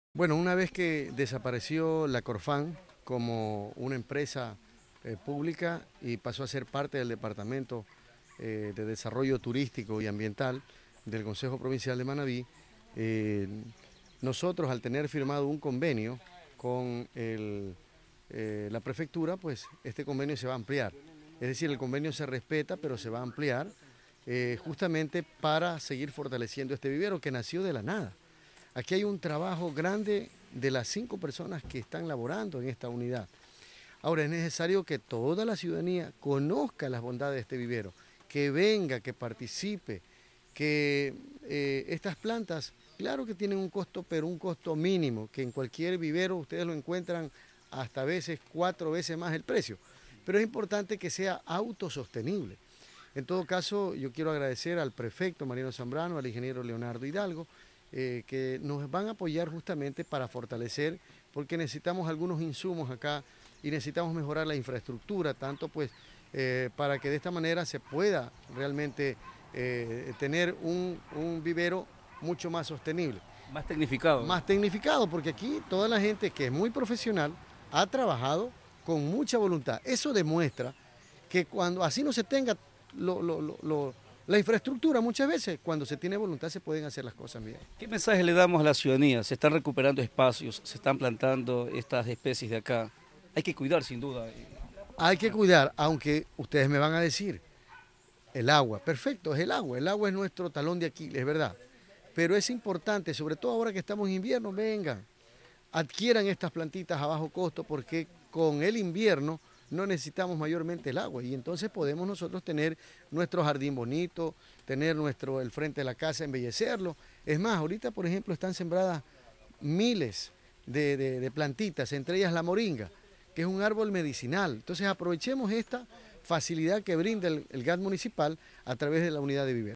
Bueno, una vez que desapareció la Corfan como una empresa pública y pasó a ser parte del Departamento de Desarrollo Turístico y Ambiental del Consejo Provincial de Manabí, eh, nosotros al tener firmado un convenio con la prefectura, pues este convenio se va a ampliar. Es decir, el convenio se respeta, pero se va a ampliar justamente para seguir fortaleciendo este vivero que nació de la nada. Aquí hay un trabajo grande de las 5 personas que están laborando en esta unidad. Ahora es necesario que toda la ciudadanía conozca las bondades de este vivero, que venga, que participe, que estas plantas, claro que tienen un costo, pero un costo mínimo, que en cualquier vivero ustedes lo encuentran hasta a veces 4 veces más el precio. Pero es importante que sea autosostenible. En todo caso, yo quiero agradecer al prefecto Marino Zambrano, al ingeniero Leonardo Hidalgo, que nos van a apoyar justamente para fortalecer, porque necesitamos algunos insumos acá y necesitamos mejorar la infraestructura, tanto pues para que de esta manera se pueda realmente tener un vivero mucho más sostenible. Más tecnificado, ¿no? Más tecnificado, porque aquí toda la gente que es muy profesional ha trabajado con mucha voluntad. Eso demuestra que cuando así no se tenga la infraestructura, muchas veces cuando se tiene voluntad se pueden hacer las cosas bien. ¿Qué mensaje le damos a la ciudadanía? Se están recuperando espacios, se están plantando estas especies de acá. Hay que cuidar sin duda. Hay que cuidar, aunque ustedes me van a decir, el agua, perfecto, es el agua es nuestro talón de Aquiles, es verdad. Pero es importante, sobre todo ahora que estamos en invierno, vengan, adquieran estas plantitas a bajo costo porque con el invierno no necesitamos mayormente el agua y entonces podemos nosotros tener nuestro jardín bonito, tener el frente de la casa, embellecerlo. Es más, ahorita por ejemplo están sembradas miles de plantitas, entre ellas la moringa, que es un árbol medicinal. Entonces aprovechemos esta facilidad que brinda el GAT municipal a través de la unidad de vivero.